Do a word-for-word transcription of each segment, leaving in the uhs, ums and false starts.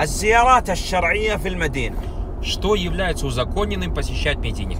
الزيارات الشرعية في المدينة. Что является узаконенным посещать в Медине?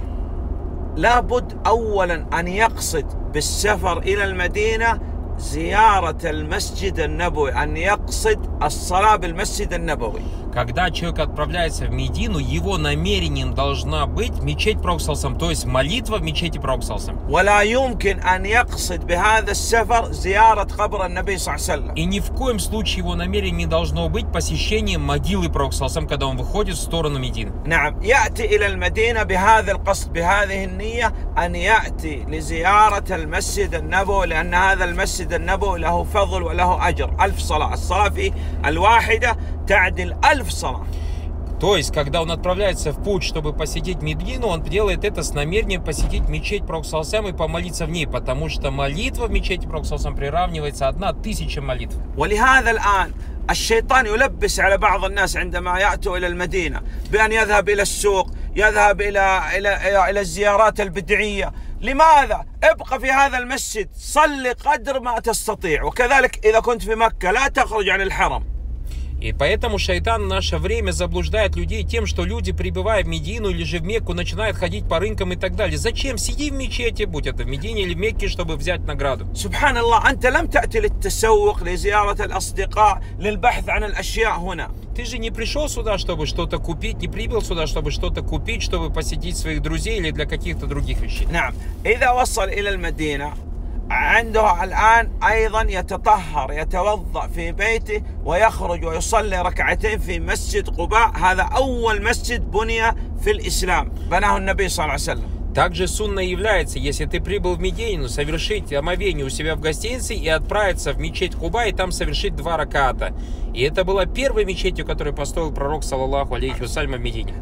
لابد أولا أن يقصد بالسفر إلى المدينة زيارة المسجد النبوي، أن يقصد الصلاة بالمسجد النبوي. Когда человек отправляется в Медину, его намерением должна быть мечеть Пророка саллаллаху алейхи ва саллям, то есть молитва в мечети Пророка саллаллаху алейхи ва саллям. ولا يمكن أن يقصد بهذا السفر زيارة قبر النبي صلى الله عليه وسلم. И ни в коем случае его намерением не должно быть посещение могилы Пророка саллаллаху алейхи ва саллям, когда он выходит в сторону Медины. نعم، يأتي إلى المدينة بهذا القصد، بهذه النية، أن يأتي لزيارة المسجد النبوي، لأن هذا المسجد النبوي له فضل وله أجر. ألف صلاة، الصلاة فيه الواحدة تعدل ألف صلاة. То есть, когда он отправляется в путь, чтобы посетить Медину, он делает это с намерением посетить мечеть Пророка саллаллаху алейхи ва саллям и помолиться в ней, потому что молитва в мечети Пророка саллаллаху алейхи ва саллям приравнивается одна тысяча молитв. ولهذا الآن الشيطان يلبس على بعض الناس عندما يأتوا إلى المدينة بأن يذهب إلى السوق، يذهب إلى إلى إلى الزيارات البدعية. لماذا؟ ابقى في هذا المسجد، صل قدر ما تستطيع، وكذلك إذا كنت في مكة لا تخرج عن الحرم. И поэтому шайтан в наше время заблуждает людей тем, что люди, прибывая в Медину или же в Мекку, начинают ходить по рынкам и так далее. Зачем? Сиди в мечети, будь это в Медине или в Мекке, чтобы взять награду. سبحان الله، أنت لم تأتي للتسوق، لزيارة الأصدقاء، للبحث عن الأشياء هنا. Ты же не пришел сюда, чтобы что-то купить, не прибыл сюда, чтобы что-то купить, чтобы посетить своих друзей или для каких-то других вещей. نعم، إذا وصل إلى المدينة عنده الآن أيضا يتطهر، يتوضأ في بيته ويخرج ويصلي ركعتين في مسجد قباء. هذا أول مسجد بني في الإسلام، بناه النبي صلى الله عليه وسلم. Также сунной является, если ты прибыл в Медину, совершить омовение у себя в гостинице и отправиться в мечеть Куба и там совершить два раката. И это была первой мечетью, которую построил пророк, саллаллаху алейхи ва саллям, в Медине.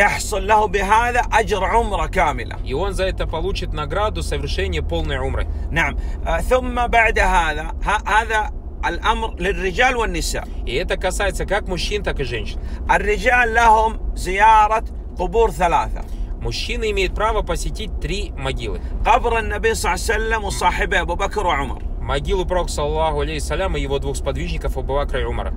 И он за это получит награду совершения полной умры. И это касается как мужчин, так и женщин. Мужчина имеет право посетить три могилы. Могилу пророка, саллаллаху алейхи ва саллям, и его двух сподвижников Абу Бакра и Умара.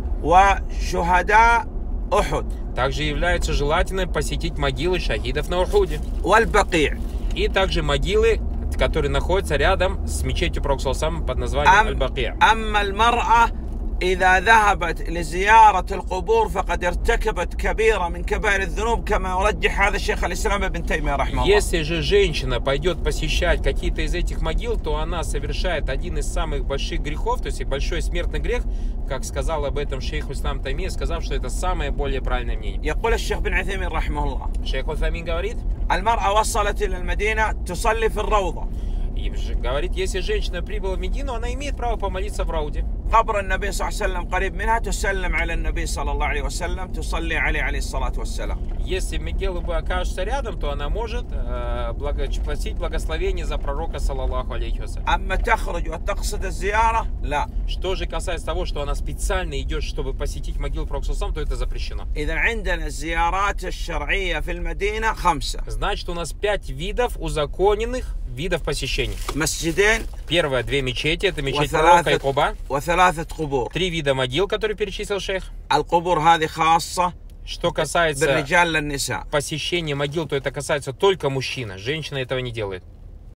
Также является желательным посетить могилы шахидов на Ухуде. И также могилы, которые находятся рядом с мечетью пророка, саллаллаху алейхи ва саллям, под названием Аль-Бакия. إذا ذهبت لزيارة القبور فقد ارتكبت كبيرة من كبائر الذنوب كما يرجح هذا الشيخ الإسلام ابن تيمية رحمه الله. Если же женщина пойдет посещать какие-то из этих могил, то она совершает один из самых больших грехов, то есть большой смертный грех, как сказал об этом шейх Ислам Таймия, сказав, что это самое более правильное мнение. يقول الشيخ بن عثيمين رحمه الله. Шейх Утhamин говорит: المرأة وصلت إلى المدينة تصلي في الروضة. И говорит, если женщина прибыла в Медину, она имеет право помолиться в Рауде. قبر النبي صلى الله عليه وسلم قريب منها، تسلم على النبي صلى الله عليه وسلم، تصلي عليه عليه الصلاة والسلام. Если могилы бы окажутся рядом, то она может э, благо, просить благословение за пророка, саллаллаху алейхи ва саллям. أما تخرج وتقصد الزيارة لا. Что же касается того, что она специально идет, чтобы посетить могилу пророка, саллаллаху алейхи ва саллям, то это запрещено. إذا عندنا الزيارات الشرعية في المدينة خمسة. Значит, у нас пять видов узаконенных видов посещений. مسجدين. Первое, две мечети, это мечеть пророка и Куба. وثلاثة قبور. Три вида могил, которые перечислил шейх. القبور هذه خاصة. Что касается посещения могил, то это касается только мужчина. Женщина этого не делает.